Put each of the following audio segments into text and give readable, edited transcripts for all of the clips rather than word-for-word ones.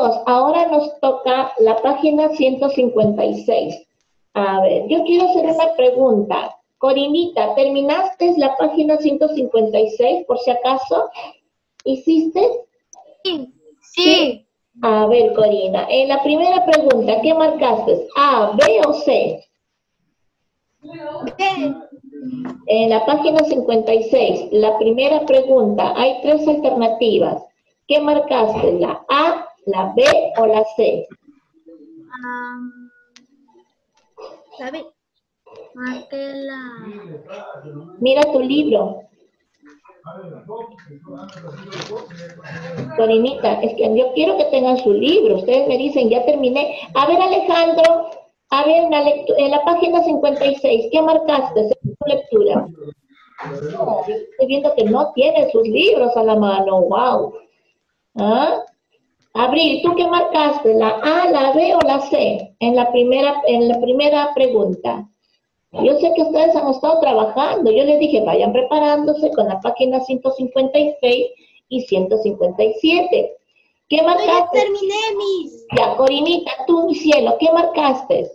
chicos, ahora nos toca la página 156. A ver, yo quiero hacer una pregunta. Corinita, ¿terminaste la página 156 por si acaso? ¿Hiciste? Sí. Sí. A ver, Corina, en la primera pregunta, ¿qué marcaste? ¿A, B o C? B. En la página 56, la primera pregunta, hay tres alternativas. ¿Qué marcaste? ¿La A, la B o la C? La B. Marqué la... Mira tu libro. Corinita, es que yo quiero que tengan su libro. Ustedes me dicen, ya terminé. A ver, Alejandro, a ver, en la página 56, ¿qué marcaste en tu lectura? No, estoy viendo que no tiene sus libros a la mano. Wow. ¿Ah? Abril, ¿tú qué marcaste? ¿La A, la B o la C? En la primera pregunta. Yo sé que ustedes han estado trabajando. Yo les dije, vayan preparándose con la página 156 y 157. ¿Qué marcaste? Ya terminé, Miss. Ya, Corinita, tú, mi cielo, ¿qué marcaste?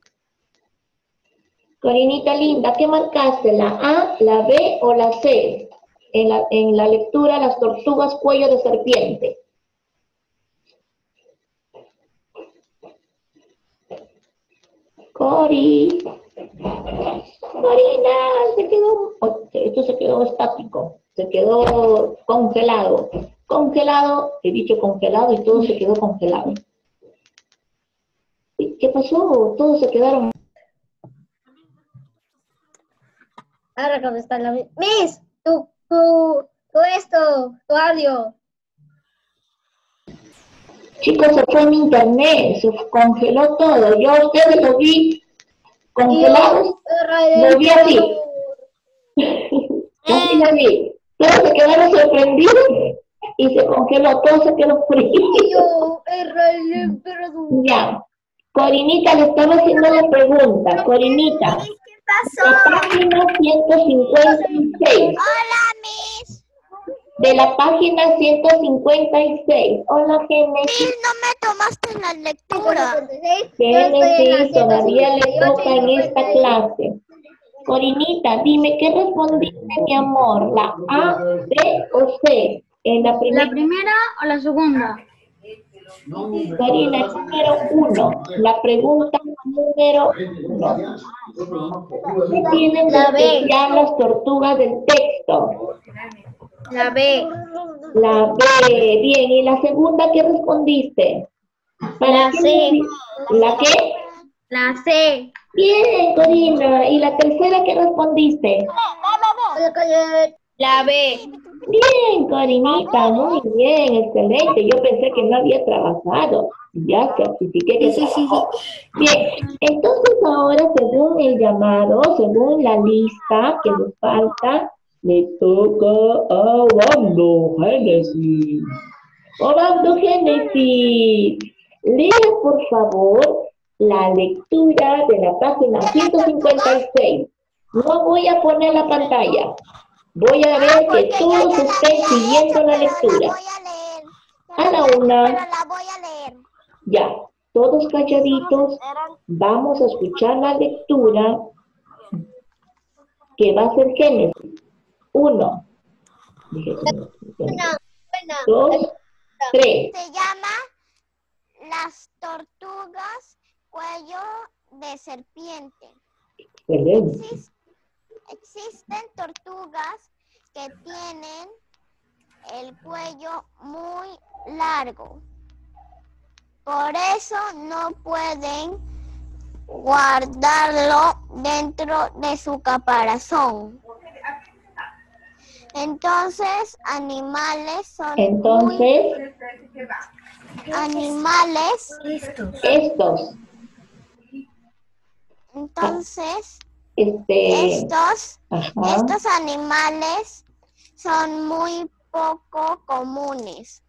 Corinita linda, ¿qué marcaste? ¿La A, la B o la C? En la lectura, las tortugas cuello de serpiente. Cori. Corina, esto se quedó estático, se quedó congelado. Congelado, he dicho congelado y todo se quedó congelado. ¿Qué pasó? Todos se quedaron. Ahora cómo está la Miss, tu audio. Chicos, se fue mi internet, se congeló todo. Yo a ustedes lo vi congelados, lo vi así. Así lo vi. Todos se quedaron sorprendidos y se congeló, todo se quedó frío. Ya. Corinita, le estaba haciendo la pregunta. Corinita. ¿Qué pasó? La página 156. Hola, Miss. De la página 156. Hola, Génesis. No me tomaste la lectura. Génesis, todavía le toca en esta clase. Corinita, dime, ¿qué respondiste, mi amor? ¿La A, B o C? En la primera o la segunda? Corina, número 1. La pregunta número 1. ¿Qué tienen de La B. especial las tortugas del texto? La B. La B. Bien. ¿Y la segunda qué respondiste? La C. ¿La qué? La C. Bien, Corina. ¿Y la tercera qué respondiste? La B. Bien, Corinita, muy bien, excelente. Yo pensé que no había trabajado. Ya certifiqué que trabajó. Bien, entonces ahora según el llamado, según la lista que nos falta, le toca a Obando Génesis. Obando Génesis, lea por favor la lectura de la página 156. No voy a poner la pantalla. Voy a ver que todos estén siguiendo la lectura. A la una. Pero la voy a leer. Ya, todos calladitos. Vamos a escuchar la lectura que va a ser Génesis. 1, 2, 3. Se llama Las tortugas cuello de serpiente. Excelente. Existen tortugas que tienen el cuello muy largo. Por eso no pueden guardarlo dentro de su caparazón. Entonces, animales son estos. Entonces, Ajá. estos animales son muy poco comunes.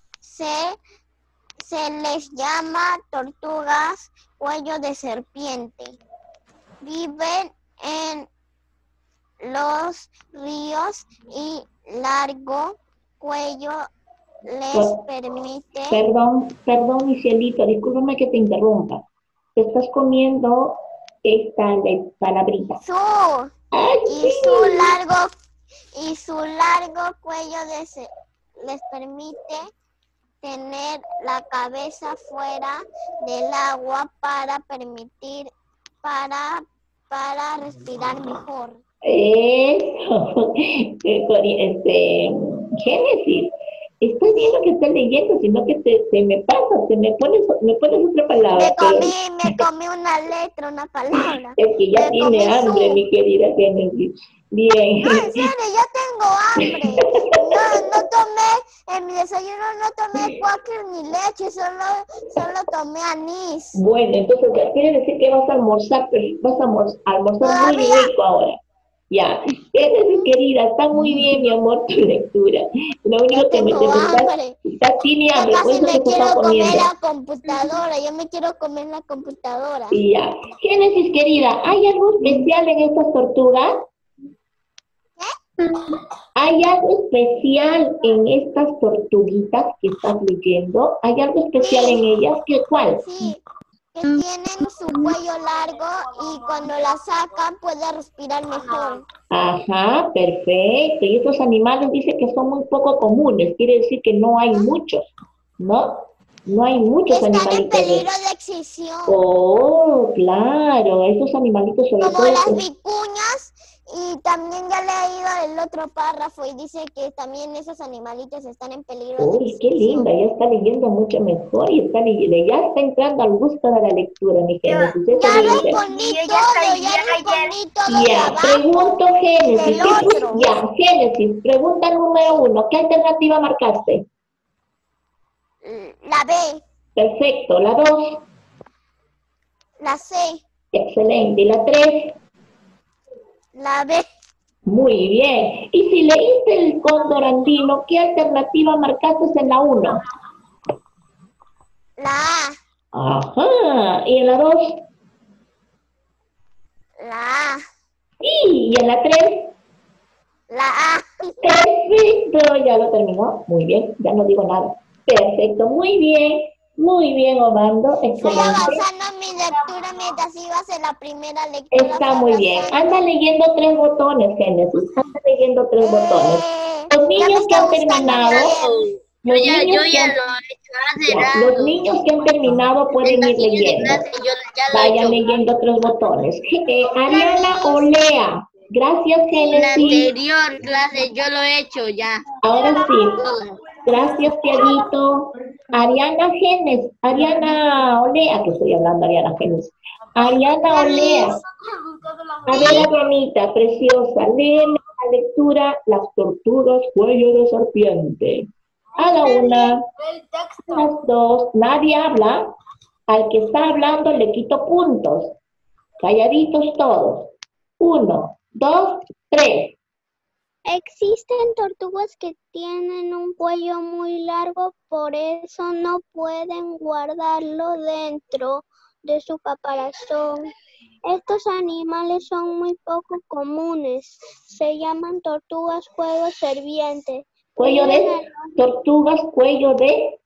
Se les llama tortugas cuello de serpiente. Viven en los ríos y largo cuello les permite... Perdón, mi cielito, discúlpame que te interrumpa. Te estás comiendo esta palabrita. ¡Ay, y sí! su largo cuello les permite tener la cabeza fuera del agua para respirar mejor. Eso. Génesis, está bien lo que estás leyendo, sino que se me pasa, me pones otra palabra. Me comí una letra, una palabra. Es que ya tiene hambre, mi querida Génesis. Bien. No, en serio, ya tengo hambre. No tomé, en mi desayuno no tomé cuáquer ni leche, solo tomé anís. Bueno, entonces quiere decir que vas a almorzar, pero vas a almorzar muy rico ahora. Ya, Génesis querida, está muy bien, mi amor, tu lectura. Lo único que tiene hambre, por eso me te quiero está comiendo. comer la computadora, yo me quiero comer la computadora. Ya, Génesis querida, ¿hay algo especial en estas tortugas? ¿Hay algo especial en estas tortuguitas que estás leyendo? ¿Hay algo especial en ellas? ¿Cuál? Sí, que tienen su cuello largo y cuando la sacan puede respirar mejor. Ajá, perfecto. Y estos animales dice que son muy poco comunes, quiere decir que no hay muchos, ¿no? No hay muchos animalitos. Están en peligro de extinción. Oh, claro, estos animalitos sobre como todo... las vicuñas, y también ya he leído el otro párrafo y dice que también esos animalitos están en peligro de Uy, qué extinción. linda, ya está leyendo mucho mejor y ya está entrando al gusto de la lectura, mi Génesis. Ya respondí todo, Ya, pregunto Génesis. Génesis, pregunta número 1. ¿Qué alternativa marcaste? La B. Perfecto. ¿La 2? La C. Excelente. ¿Y la 3? La B. Muy bien. Y si leíste el cóndor andino, ¿qué alternativa marcaste en la 1? La A. Ajá. ¿Y en la 2? La A. ¿Y en la 3? La A. Perfecto, ya lo terminó. Muy bien, ya no digo nada. Perfecto, muy bien, Obando. Excelente. Voy avanzando en mi lectura mientras iba a hacer la primera lectura. Está muy bien. Anda leyendo 3 botones, Génesis. Anda leyendo 3 botones. Los niños que han terminado... Los niños que han terminado pueden ir leyendo. Vayan leyendo 3 botones. Ariana Olea. Gracias, Génesis. En la anterior clase yo lo he hecho ya. Ahora sí. Gracias, Tiaguito. Ariana Olea, que estoy hablando, Ariana Génesis. Ariana Olea. A ver, Arianita, preciosa, léeme la lectura Las tortugas cuello de serpiente. A la 1, a las 2, nadie habla. Al que está hablando le quito puntos. Calladitos todos. 1, 2, 3. Existen tortugas que tienen un cuello muy largo, por eso no pueden guardarlo dentro de su caparazón. Estos animales son muy poco comunes. Se llaman tortugas cuello serpiente. Tortugas cuello de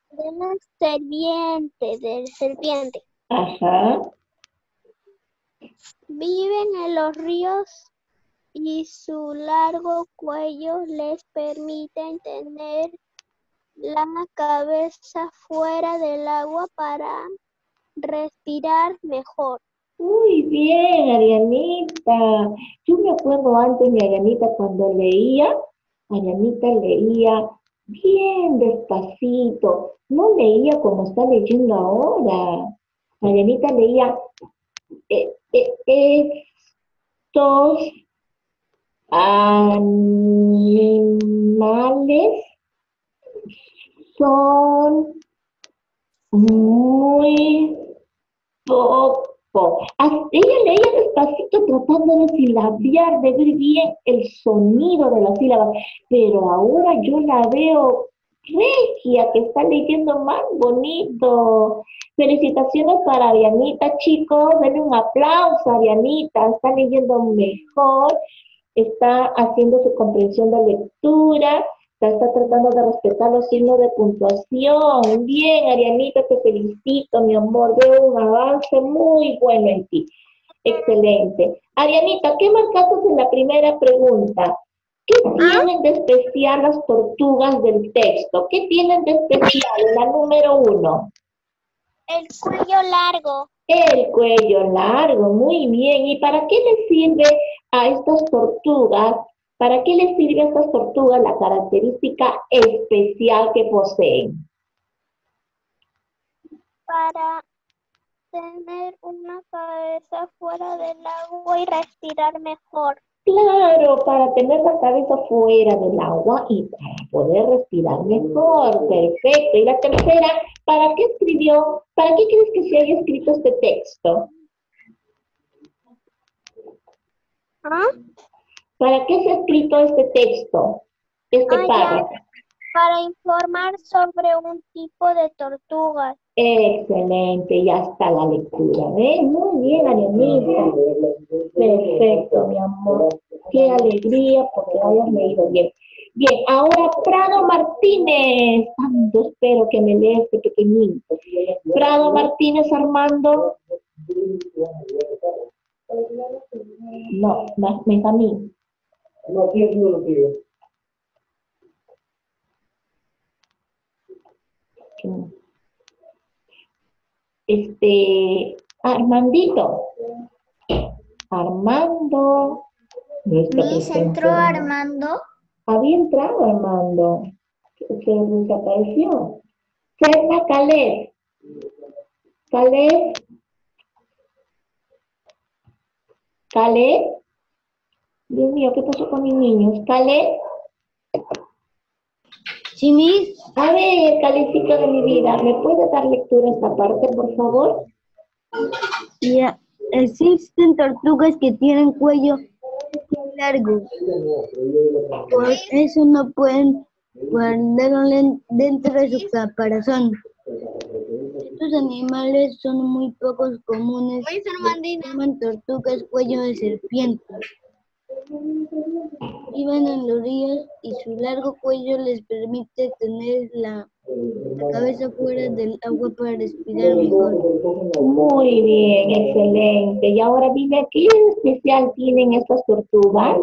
serpiente. Ajá. Viven en los ríos y su largo cuello les permite tener la cabeza fuera del agua para respirar mejor. Muy bien, Arianita. Yo me acuerdo antes de Arianita cuando Arianita leía bien despacito. No leía como está leyendo ahora. Arianita leía estos animales son muy poco. Ella leía despacito tratando de silabear, de ver bien el sonido de las sílabas, pero ahora yo la veo regia, que está leyendo más bonito. Felicitaciones para Arianita, chicos, denle un aplauso a Arianita, está leyendo mejor, está haciendo su comprensión de lectura, Está tratando de respetar los signos de puntuación. Bien, Arianita, te felicito, mi amor. Veo un avance muy bueno en ti. Excelente. Arianita, ¿qué marcaste en la primera pregunta? ¿Qué tienen de especial las tortugas del texto? ¿Qué tienen de especial en la número 1? El cuello largo. El cuello largo, muy bien. ¿Y para qué les sirve a estas tortugas? ¿Para qué les sirve a estas tortugas la característica especial que poseen? Para tener una cabeza fuera del agua y respirar mejor. Claro, para tener la cabeza fuera del agua y para poder respirar mejor. Perfecto. Y la tercera, ¿para qué escribió? ¿Para qué crees que se haya escrito este texto? ¿Ah? ¿Para qué se ha escrito este texto? Este párrafo. Para informar sobre un tipo de tortugas. Excelente, ya está la lectura. ¿Ves? Muy bien, Arianita. Perfecto, mi amor. Qué alegría porque hayas leído bien. Bien, ahora Prado Martínez. Tanto espero que me leas este pequeñito. Prado Martínez Armando. No, Benjamín. No, aquí no lo pido. Armandito. Armando. Miss, entró Armando. Había entrado Armando. Se desapareció. Serna Caleb. Caleb. Caleb. Dios mío, ¿qué pasó con mis niños? Caleb. Sí, Miss. A ver, Calecito de mi vida, ¿me puede dar lectura a esta parte, por favor? Ya, existen tortugas que tienen cuello largo. Por eso no pueden guardarlo dentro de su caparazón. Estos animales son muy pocos comunes. Se llaman tortugas cuello de serpiente. Viven en los ríos y su largo cuello les permite tener la cabeza fuera del agua para respirar mejor. Muy bien, excelente. Y ahora dime, ¿qué especial tienen estas tortugas?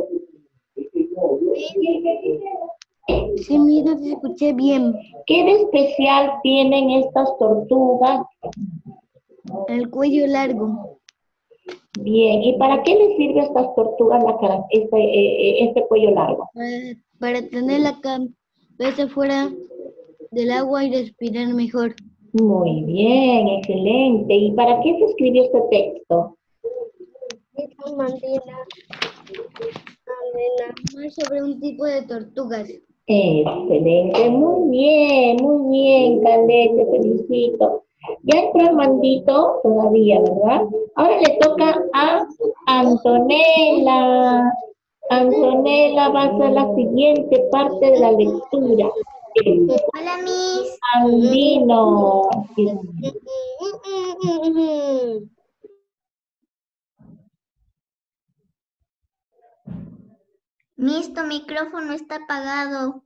Sí, mira, te escuché bien. ¿Qué de especial tienen estas tortugas? El cuello largo. Bien, ¿y para qué les sirve a estas tortugas este cuello largo? Para tener la cabeza fuera del agua y respirar mejor. Muy bien, excelente. ¿Y para qué se escribió este texto? Más sobre un tipo de tortugas. Excelente, muy bien, Caleb, te felicito. Ya entró Armandito, todavía, ¿verdad? Ahora le toca a Antonella. Antonella va a hacer la siguiente parte de la lectura. Hola, Miss. Andino. Miss, tu micrófono está apagado.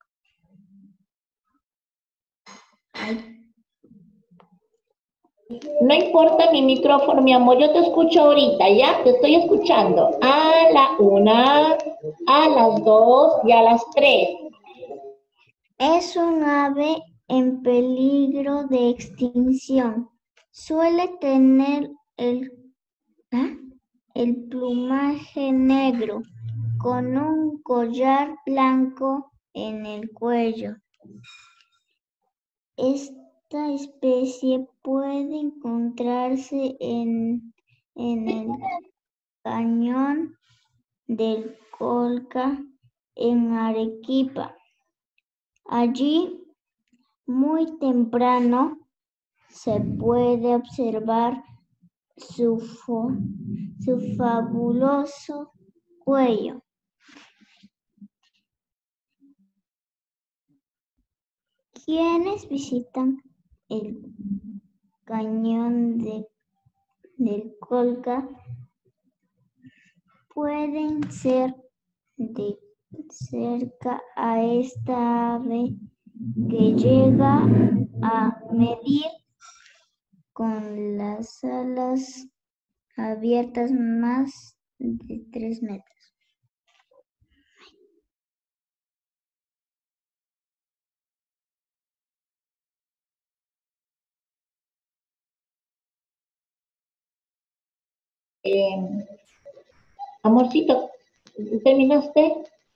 Ay. No importa mi micrófono, mi amor, yo te escucho ahorita, ¿ya? Te estoy escuchando. A la 1, a las 2 y a las 3. Es un ave en peligro de extinción. Suele tener el plumaje negro con un collar blanco en el cuello. Esta especie puede encontrarse en el cañón del Colca en Arequipa. Allí, muy temprano, se puede observar su fabuloso cuello. Quienes visitan el cañón del Colca pueden ser cerca a esta ave que llega a medir con las alas abiertas más de 3 metros. Amorcito, ¿terminaste?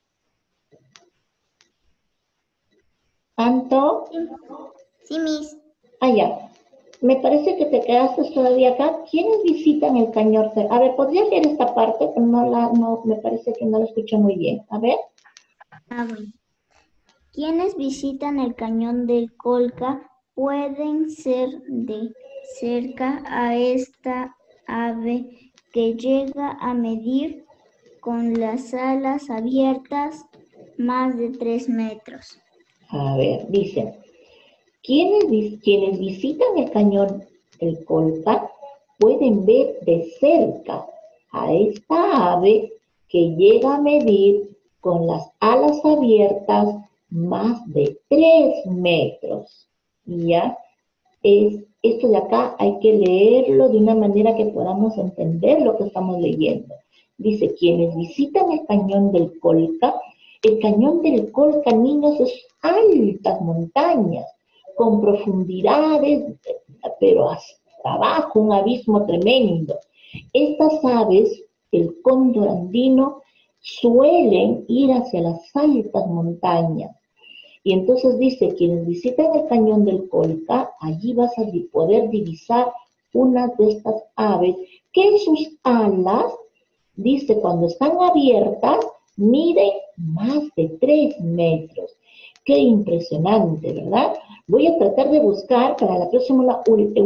¿Anto? Sí, Miss. Ah, ya. Me parece que te quedaste todavía acá. ¿Quiénes visitan el Cañón? A ver, ¿podrías leer esta parte? No, me parece que no la escucho muy bien. A ver. Bueno. Quienes visitan el Cañón del Colca pueden ser de cerca a esta ave que llega a medir con las alas abiertas más de 3 metros. A ver, dice, quienes visitan el Cañón del Colca pueden ver de cerca a esta ave que llega a medir con las alas abiertas más de 3 metros. ¿Ya? Esto de acá hay que leerlo de una manera que podamos entender lo que estamos leyendo. Dice, quienes visitan el Cañón del Colca, niños, es altas montañas, con profundidades, pero hasta abajo, un abismo tremendo. Estas aves, el cóndor andino, suelen ir hacia las altas montañas. Y entonces dice, quienes visitan el Cañón del Colca, allí vas a poder divisar una de estas aves que en sus alas, dice, cuando están abiertas, miden más de 3 metros. Qué impresionante, ¿verdad? Voy a tratar de buscar para la próxima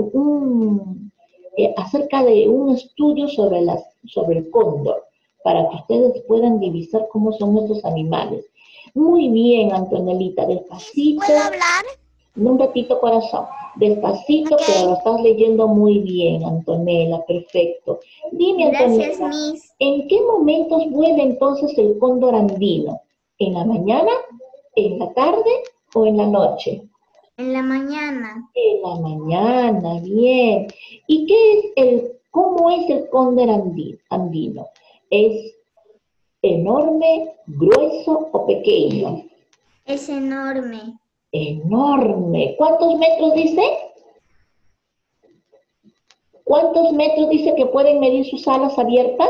acerca de un estudio sobre el cóndor, para que ustedes puedan divisar cómo son estos animales. Muy bien, Antonelita, despacito. ¿Puedo hablar? Un ratito, corazón. Despacito, Okay. pero lo estás leyendo muy bien, Antonella, perfecto. Dime, Gracias, Antonella, Miss. ¿en qué momentos vuela entonces el cóndor andino? ¿En la mañana, en la tarde o en la noche? En la mañana. En la mañana, bien. ¿Y cómo es el cóndor andino? ¿Es enorme, grueso o pequeño? Es enorme. Enorme. ¿Cuántos metros dice? ¿Cuántos metros dice que pueden medir sus alas abiertas?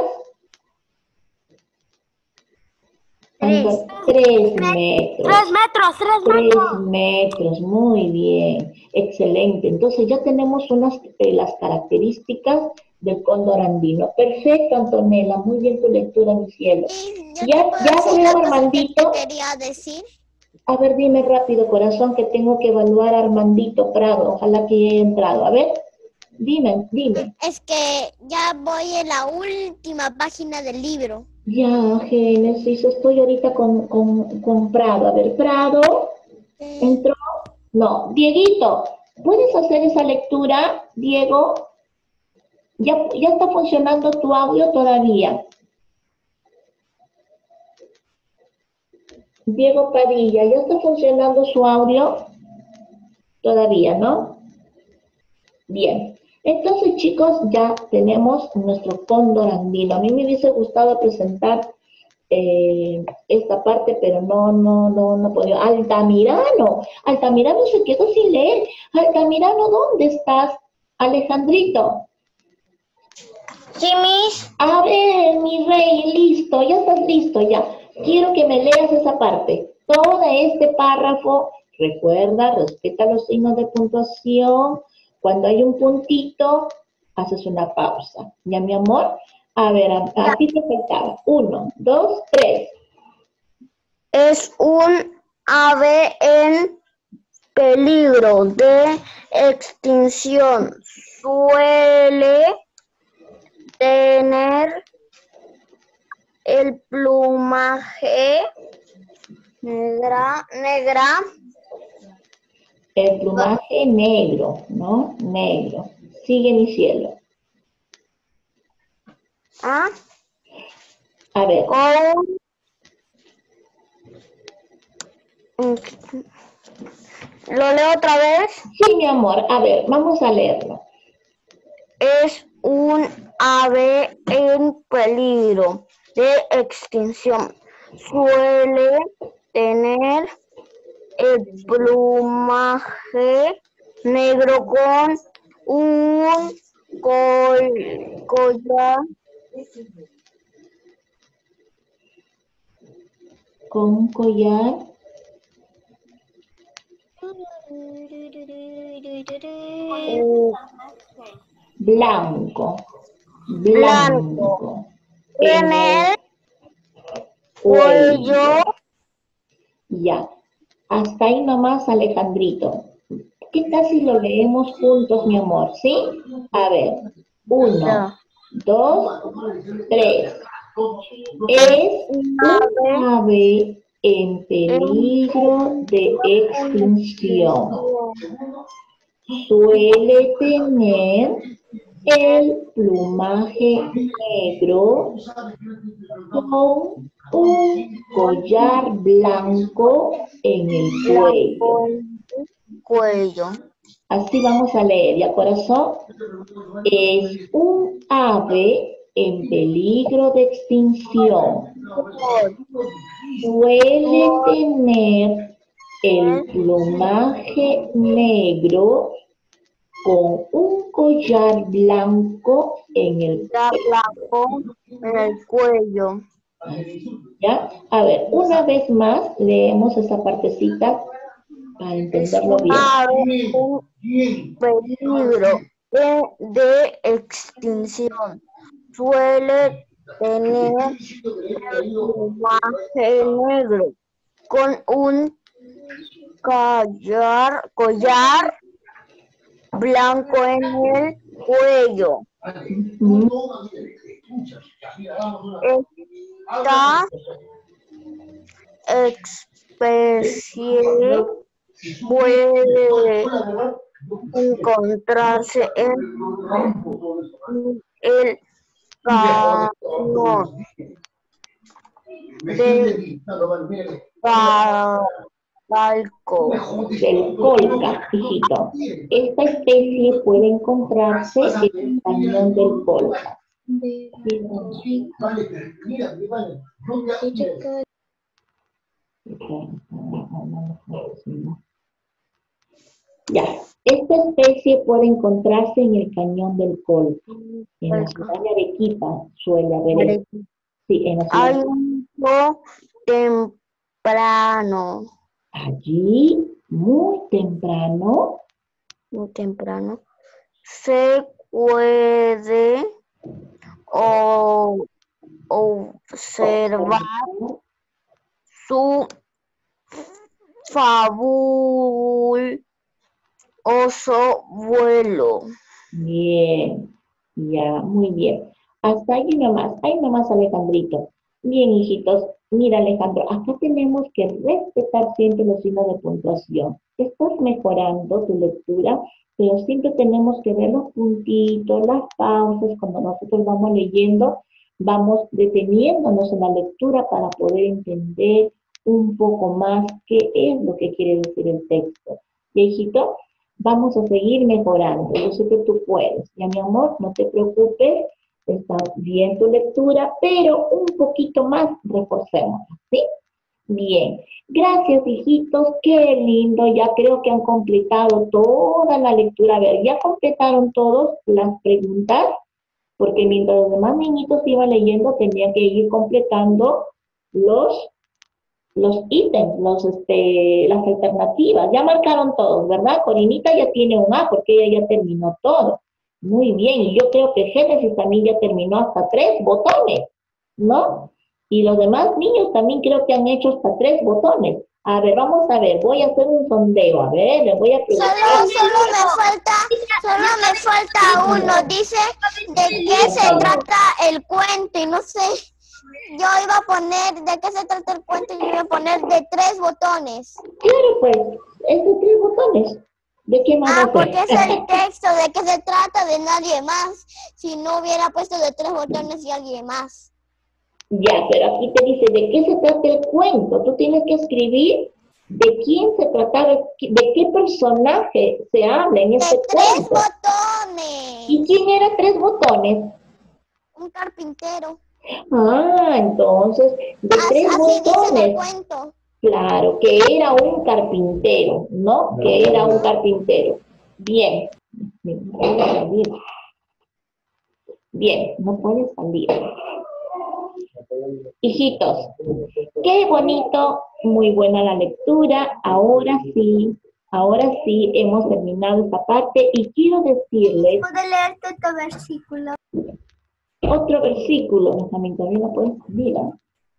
3. 3 metros. 3 metros, 3 3 metros. metros, muy bien, excelente. Entonces ya tenemos las características del cóndor andino. Perfecto, Antonella, muy bien tu lectura, mi cielo. Y yo Ya te puedo decir veo, la cosa Armandito. que quería decir. A ver, dime rápido, corazón, que tengo que evaluar a Armandito Prado. Ojalá que haya entrado. A ver, dime. Es que ya voy en la última página del libro. Ya, Génesis, estoy ahorita con Prado. A ver, Prado, ¿entró? No. Dieguito, ¿puedes hacer esa lectura, Diego? ¿Ya está funcionando tu audio todavía? Diego Padilla, ¿ya está funcionando su audio? Todavía, ¿no? Bien. Entonces, chicos, ya tenemos nuestro cóndor andino. A mí me hubiese gustado presentar esta parte, pero no podía. Altamirano se quedó sin leer. Altamirano, ¿dónde estás? Alejandrito. Sí, Miss. A ver, mi rey, listo, ya estás listo, ya. Quiero que me leas esa parte. Todo este párrafo, recuerda, respeta los signos de puntuación. Cuando hay un puntito, haces una pausa. ¿Ya, mi amor? A ver, a ti te faltaba. 1, 2, 3. Es un ave en peligro de extinción. Suele tener el plumaje negra. El plumaje negro, ¿no? Negro. Sigue, mi cielo. ¿Ah? A ver. ¿Lo leo otra vez? Sí, mi amor. A ver, vamos a leerlo. Es un ave en peligro de extinción. Suele tener el plumaje negro con un collar Con un collar blanco. Blanco. en el cuello. Ya. Hasta ahí nomás, Alejandrito. ¿Qué tal si lo leemos juntos, mi amor? ¿Sí? A ver. 1, Ya. 2, 3. Es un ave en peligro de extinción. Suele tener el plumaje negro con un collar blanco en el Cuello. Así vamos a leer, ¿ya, corazón? Es un ave en peligro de extinción. Suele tener el plumaje negro con un collar blanco en el Cuello. ¿Ya? A ver, una vez más leemos esa partecita para entenderlo bien. Un peligro de extinción. Suele tener el plumaje negro con un collar blanco en el cuello. Esta especie puede encontrarse en el cañón del Del Colca, hijito. Esta especie puede encontrarse en el cañón del Colca. Ya, esta especie puede encontrarse en el cañón del Colca. En la ciudad de Arequipa suele haber esto. Sí, en la ciudad. Hay un temprano. Allí, muy temprano, se puede observar su fabuloso vuelo. bien, ya, muy bien. Hasta ahí nomás, Alejandrito. Bien, hijitos, mira, Alejandro, acá tenemos que respetar siempre los signos de puntuación. Estás mejorando tu lectura, pero siempre tenemos que ver los puntitos, las pausas, cuando nosotros vamos leyendo, vamos deteniéndonos en la lectura para poder entender un poco más qué es lo que quiere decir el texto. ¿Y, hijito? Vamos a seguir mejorando. Yo sé que tú puedes. Ya, mi amor, no te preocupes. Está bien tu lectura, pero un poquito más reforcemos, ¿sí? Bien. Gracias, hijitos. Qué lindo. Ya creo que han completado toda la lectura. A ver, ¿ya completaron todos las preguntas? Porque mientras los demás niñitos iban leyendo, tenían que ir completando los ítems, las alternativas. Ya marcaron todos, ¿verdad? Corinita ya tiene un A porque ella ya terminó todo. Muy bien, y yo creo que Génesis también ya terminó hasta 3 botones, ¿no? Y los demás niños también creo que han hecho hasta 3 botones. A ver, vamos a ver, voy a hacer un sondeo, a ver, les voy a preguntar. Solo me falta uno, dice de qué se trata el cuento y no sé, yo iba a poner de qué se trata el cuento y iba a poner de 3 botones. Claro, pues, es de 3 botones. ¿De qué más va a ser? Porque es el texto, de qué se trata, de nadie más. Si no hubiera puesto de 3 botones y alguien más. Ya, pero aquí te dice de qué se trata el cuento. Tú tienes que escribir ¿De quién se trataba? ¿De qué personaje se habla en este tres cuento? botones. ¿Y quién era Tres Botones? Un carpintero. Ah, entonces, de Tres Así dice en el Botones. cuento. Claro, que era un carpintero, ¿no? Que era un carpintero. Bien. Bien, no puede salir. Hijitos, qué bonito, muy buena la lectura. Ahora sí hemos terminado esta parte y quiero decirles ¿Puedo leerte otro versículo? otro versículo. También todavía no pueden salir, ¿eh?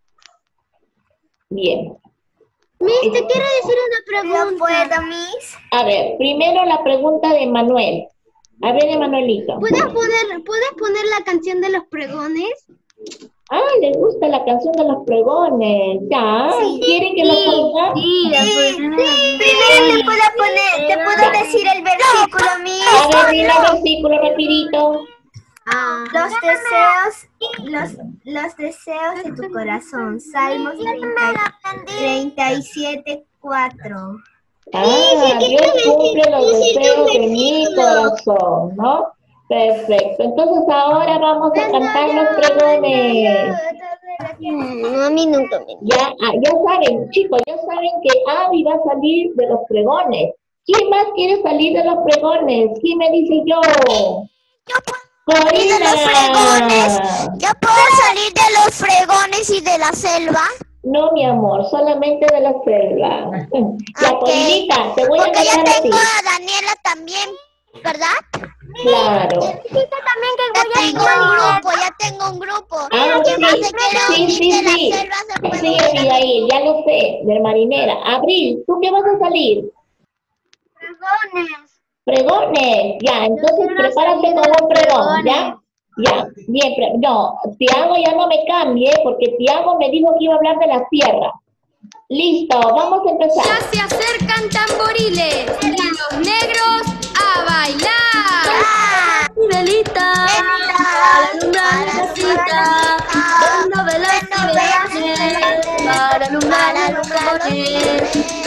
Bien. Miss, te quiero decir una pregunta. ¿No puedo, Miss? A ver, primero la pregunta de Manuel. A ver, Emanuelito. ¿Puedes poner la canción de los pregones? Ah, les gusta la canción de los pregones. ¿Ya? Sí. ¿Quieren que lo ponga? Sí. Primero te puedo decir el versículo, Miss. A ver, dile el versículo rapidito. Los deseos de tu corazón. Salmos 37:4. Ah, Dios cumple los deseos de mi corazón, ¿no? Perfecto. Entonces ahora vamos a cantar los pregones. No, a mí nunca me... Ya saben, chicos, ya saben que Abby va a salir de los pregones. ¿Quién más quiere salir de los pregones? ¿Quién me dice yo? ¿Y de los fregones? ¿Ya puedo salir de los fregones y de la selva? No, mi amor, solamente de la selva. Ya, Ok. Corinita, te voy a Porque ya cantar a ti. tengo a Daniela también, ¿verdad? Claro. Ya tengo un grupo. Ah, ¿Quién más sí, se quiere sí, unir sí, de la sí. selva? Se puede Sí, unir. Abigail, ya lo sé, de marinera. Abril, ¿tú qué vas a salir? Pregones. Pregones, ya, entonces prepárate con un pregón, ¿ya? Ya, bien, no, Tiago ya no me cambie, porque Tiago me dijo que iba a hablar de la sierra. Listo, vamos a empezar. Ya se acercan tamboriles y los negros a bailar. Mi velita para alumbrar la casita, dando velas y velajes para alumbrar los corazones.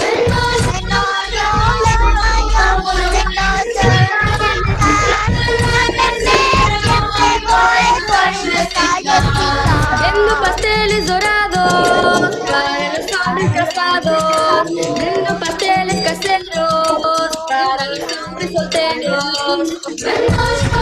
Vendo pasteles dorados para los hombres casados. Vendo pasteles caseros para los hombres solteros. Vendo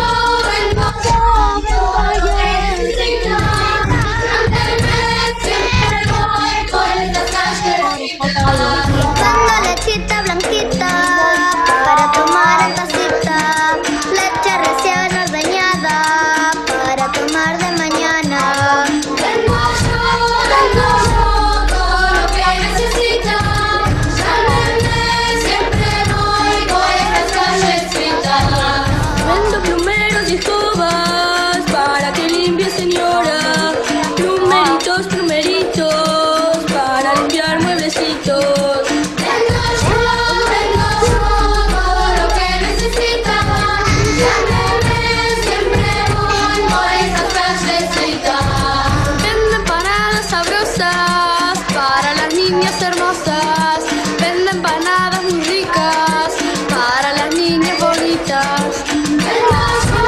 lechita blanquita para tomar en tacita, leche recién ordeñada para tomar de mañana. Vengo yo, todo lo que necesita. Llámenme, siempre voy por estas callecitas. Vendo plumeros y escobas para que limpie, señora. Plumeritos, plumeritos para limpiar mueblecitos. Vengo yo, todo lo que necesita. Llámenme, siempre voy por estas callecitas. Vendo empanadas sabrosas para las niñas hermosas. Vendo empanadas muy ricas para las niñas bonitas. Vendo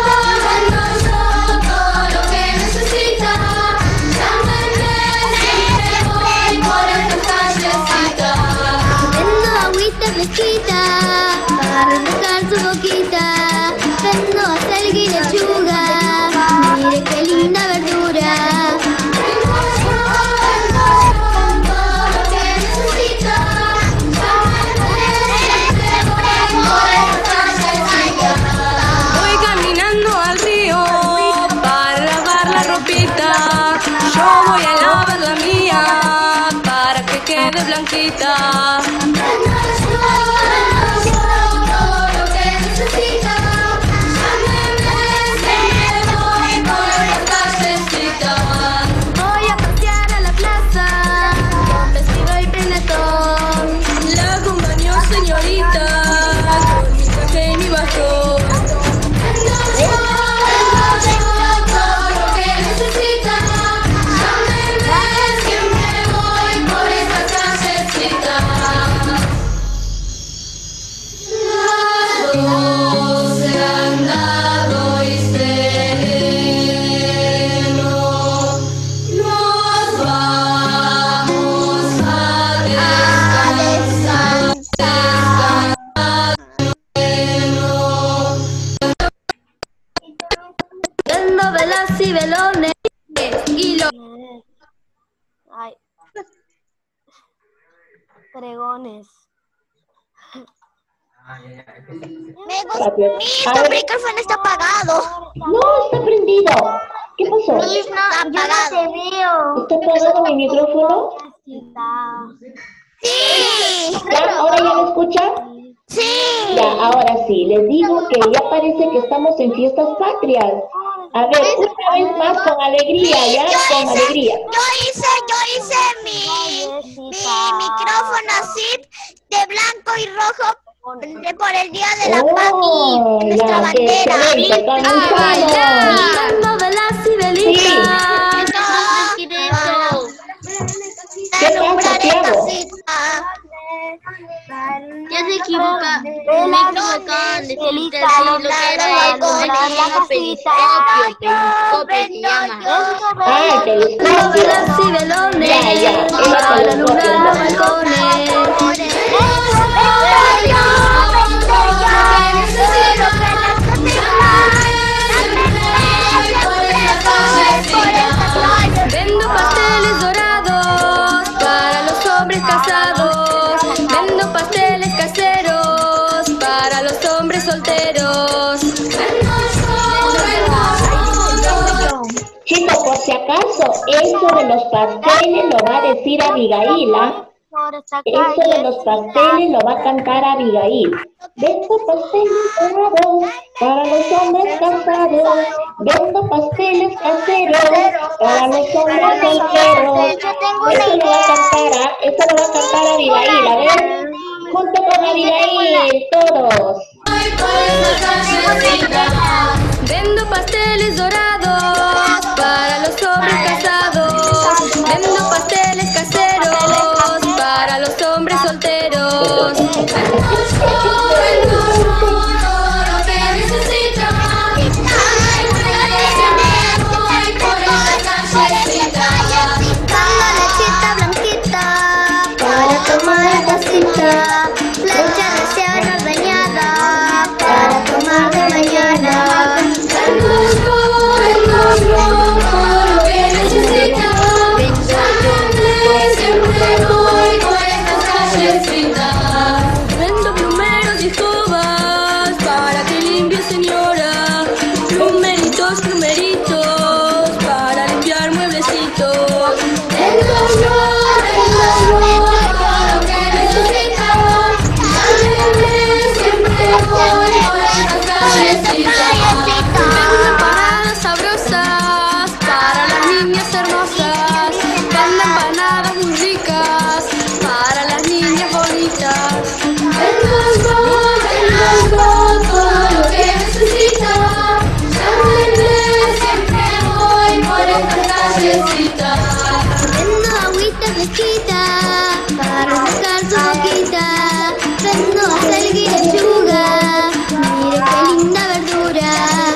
yo todo lo que necesita. Llámenme, siempre voy por estas callecitas. Vendo agüita fresquita para refrescar su boquita. Vendo acelga y lechuga, mire qué linda verdura. Vengo yo, todo lo que necesita. Llámenme, siempre voy por estas callecitas. Voy caminando al río para lavar la ropita. Yo voy a lavar la mía para que quede blanquita. Vengo yo, todo lo que necesita. Llámenme, siempre voy por estas callecitas. Voy a pasear a la plaza con vestido y peinetón. La acompañó señorita con mi traje y mi bastón. Todo lo que necesita. Llámenme, siempre voy por estas callecitas. velas y velones y los Ay. Pregones. Me gusta. Tu micrófono está apagado. No, está prendido. ¿Qué pasó? Está apagado. ¿Está apagado mi micrófono? Sí. ¿Ya? ¿Ahora ya me escuchan? Sí. Ya, ahora sí. Les digo que ya parece que estamos en fiestas patrias. A ver, una vez más con alegría, ¿ya? Con alegría. Yo hice mi micrófono así de blanco y rojo por el día de la paz Oh, y nuestra ya, qué bandera. excelente. Comenzamos. dando velas y velitas. ¿Qué pasa, Tiago? Ya se equivoca, me equivocaban de decir lo que era el periscopio se llama. Ah, el telescopio. Velas y velones Ya, para el alumbrar los telescopio. balcones. Vendo pasteles dorados para los hombres casados. Vendo pasteles caseros para los hombres solteros. Chicos, por si acaso, eso de los pasteles lo va a decir Abigail, ¿ah? Eso de los pasteles lo va a cantar Abigail. Vendo pasteles dorados para los hombres casados. Vendo pasteles caseros para los hombres solteros. Eso lo va a cantar, ¿ah? Eso lo va a cantar Abigail. A ver, junto con Abigail, todos. Vendo pasteles dorados para los hombres casados. Vendo pasteles caseros para los hombres solteros. Lechita blanquita para tomar en casita. Leche recién ordeñada para tomar de mañana. Vendo plumeros y escobas para que limpie señora. Plumeritos, plumeritos para limpiar mueblecitos. Tengo todo lo que necesita. Siempre voy por esta callecita. Vendo empanadas sabrosas para las niñas hermosas. Vendo empanadas muy ricas para las niñas bonitas. Tengo todo lo que necesita. Siempre voy por esta callecita. Vendo agüita fresquita para sacar su boquita. Vendo acelga y lechuga, mire qué linda verdura.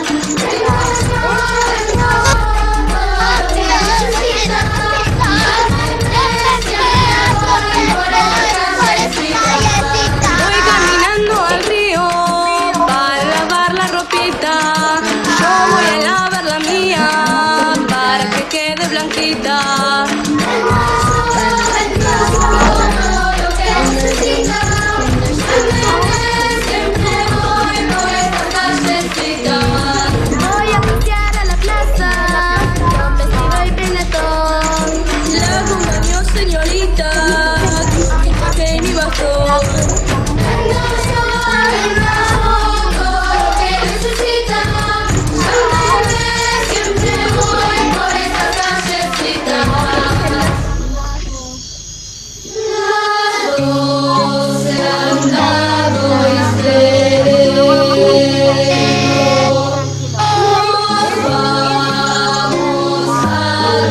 Voy caminando al río para lavar la ropita. Yo voy a lavar la mía para que quede blanquita. Voy a pasear a la plaza con vestido y peinetón. La acompañó señorita que mi bastón. Siempre voy por esta callecita. Las 12 han dado y sereno. Vamos a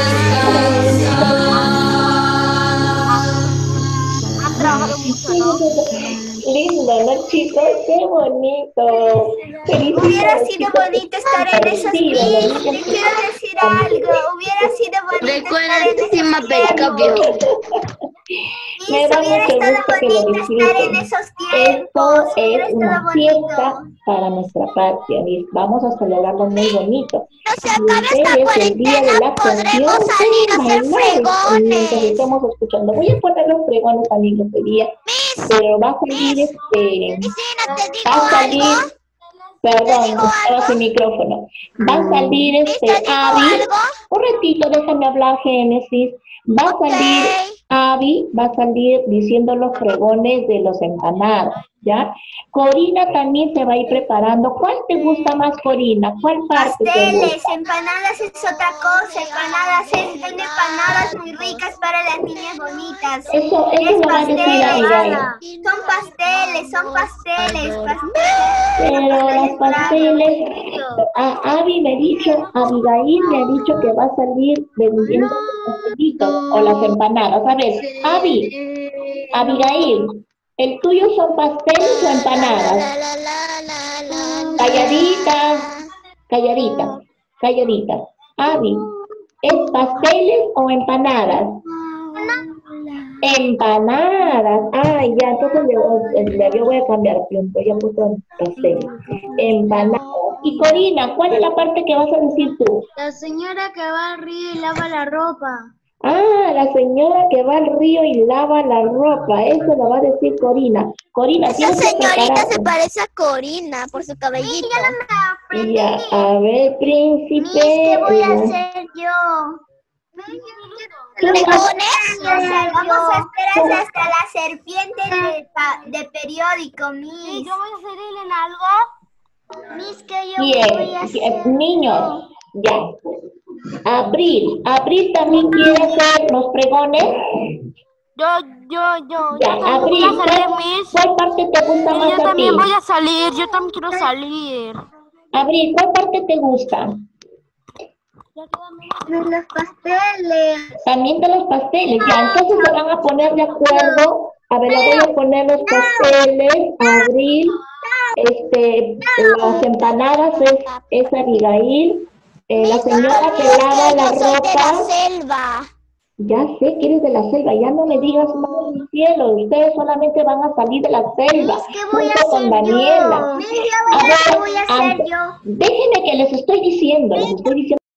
descansar. Lindo, ¿no, chicos? ¡Qué bonito! Hubiera sido bonito estar en esas fiestas. Te quiero decir algo. Hubiera sido bonito estar en esas fiestas. Me da mucho gusto que lo disfruten. Esto es una fiesta para nuestra patria, Miss. Vamos a celebrarlo muy bonito. No se acabe esta Ustedes, el día de la cuarentena, canción, podremos salir a hacer pueden bailar mientras fregones. estemos escuchando. Voy a poner los fregones también este día, pero va a salir Cristina, ¿te digo va a salir, algo? perdón, digo estaba algo? sin micrófono. Va a salir ¿Te digo Abby. algo? Un ratito, déjame hablar, Génesis. Va a salir Abby, va a salir diciendo los fregones de los empanadas, ¿ya? Corina también se va a ir preparando. ¿Cuál te gusta más, Corina? ¿Cuál parte te Pasteles, gusta? empanadas es otra cosa. Empanadas hay empanadas muy ricas para las niñas bonitas. Eso lo va a decir Abigail. Son pasteles. Pero los pasteles, Abby me ha dicho, Abigail me ha dicho que va a salir vendiendo los pastelitos o las empanadas. A ver, Abigail, ¿el tuyo son pasteles o empanadas? Calladita. Abby, ¿es pasteles o empanadas? Empanadas. Ay, ya, entonces yo voy a cambiar, ya puso pasteles. Empanadas. Y Corina, ¿cuál es la parte que vas a decir tú? La señora que va al río y lava la ropa. Ah, la señora que va al río y lava la ropa. Eso lo va a decir Corina. Corina, Esa tienes que señorita prepararte. se parece a Corina por su cabellito. Ya, a ver, príncipe. ¿Qué voy a hacer yo? ¿Fregones? Vamos a esperar hasta la serpiente de periódico, Miss. ¿Yo voy a hacer en algo? Miss, que yo voy a hacer. Bien, niños, ya. Abril también quiere hacer los pregones. Yo Ya, también Abril, voy a salir, Miss. ¿cuál parte te gusta más Yo a ti? también voy a salir, yo también quiero salir. Abril, ¿cuál parte te gusta? De los pasteles. También de los pasteles, ya, entonces se van a poner de acuerdo. A ver, le voy a poner los pasteles, Abril, las empanadas es Abigail, la señora que lava la Yo soy de la ropa. selva. Ya sé que eres de la selva, ya no me digas más, mi cielo, ustedes solamente van a salir de la selva, ¿Qué voy a junto con hacer Daniela. yo? Miss, ¿qué voy a hacer yo? Déjenme que les estoy diciendo.